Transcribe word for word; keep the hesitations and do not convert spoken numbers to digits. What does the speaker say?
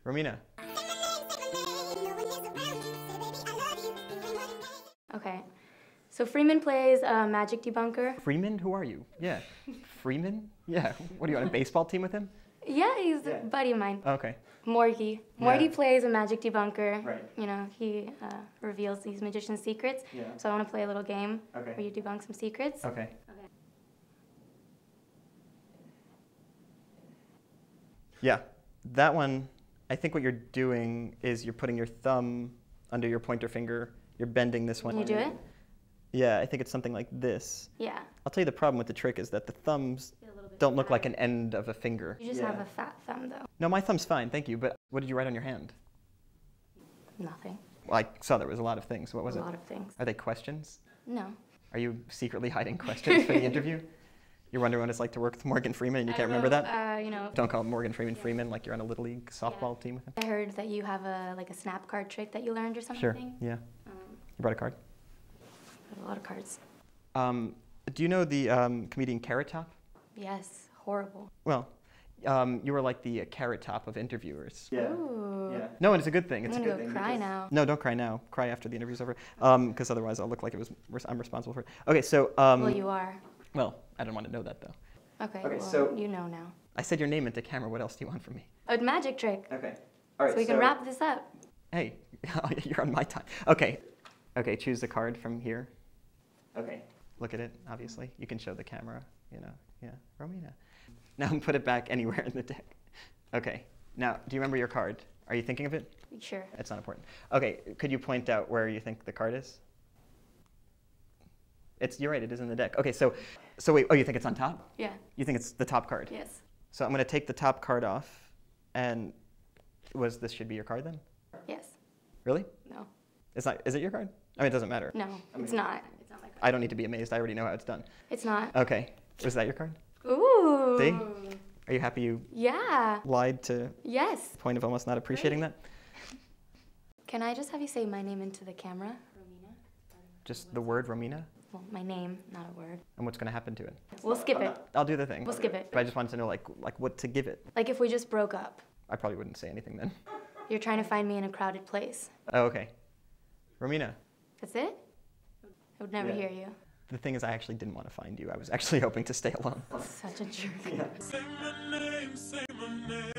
Romina. Okay. So Freeman plays a magic debunker. Freeman? Who are you? Yeah. Freeman? Yeah. What, are you on a baseball team with him? Yeah, he's Yeah. a buddy of mine. Okay. Morgie. Morgie Yeah. plays a magic debunker. Right. You know, he uh, reveals these magician's secrets. Yeah. So I want to play a little game Okay. where you debunk some secrets. Okay. Okay. Yeah. That one, I think what you're doing is you're putting your thumb under your pointer finger. You're bending this one. Can you do it? Yeah, I think it's something like this. Yeah. I'll tell you the problem with the trick is that the thumbs don't look like an end of a finger. You just Yeah. have a fat thumb, though. No, my thumb's fine, thank you, but what did you write on your hand? Nothing. Well, I saw there was a lot of things. What was a it? lot of things. Are they questions? No. Are you secretly hiding questions for the interview? You're wondering what it's like to work with Morgan Freeman and you can't remember that? Uh, you know. Don't call Morgan Freeman Freeman like you're on a Little League softball Yeah. team with him. I heard that you have a like a snap card trick that you learned or something. Sure, yeah. Um, You brought a card? I have a lot of cards. Um, do you know the um, comedian Carrot Top? Yes. Horrible. Well, um, you were like the uh, Carrot Top of interviewers. Ooh. Yeah. No, and it's a good thing. It's I'm a gonna good go thing. cry because- now. No, don't cry now. Cry after the interview's over, because otherwise I'll look like it was I'm responsible for it. Okay, so. Um, Well, you are. Well, I don't want to know that though. Okay. Okay, well, so- you know now. I said your name into camera. What else do you want from me? A magic trick. Okay. All right. So we can wrap this up. Hey, you're on my time. Okay. Okay. Choose the card from here. Okay. Look at it. Obviously, you can show the camera. You know. Yeah. Romina. Now put it back anywhere in the deck. Okay. Now, do you remember your card? Are you thinking of it? Sure. It's not important. Okay. Could you point out where you think the card is? It's. You're right. It is in the deck. Okay. So, so wait. Oh, you think it's on top? Yeah. You think it's the top card? Yes. So I'm going to take the top card off, and was this should be your card then? Yes. Really? No. It's not. Is it your card? I mean, it doesn't matter. No. I mean- It's not. It's not my card. I don't need to be amazed. I already know how it's done. It's not. Okay. Was that your card? Ooh. See? Are you happy you Yeah. lied to Yes. the point of almost not appreciating that? Can I just have you say my name into the camera? Romina. Just the word Romina? Well, my name, not a word. And what's going to happen to it? We'll skip it. I'll do the thing. We'll skip it. But I just wanted to know like like what to give it. Like if we just broke up. I probably wouldn't say anything then. You're trying to find me in a crowded place. Oh, okay. Romina, That's it? I would never Yeah. hear you. the thing is I actually didn't want to find you. I was actually hoping to stay alone. Such a jerk. Yeah. Say my name, say my name.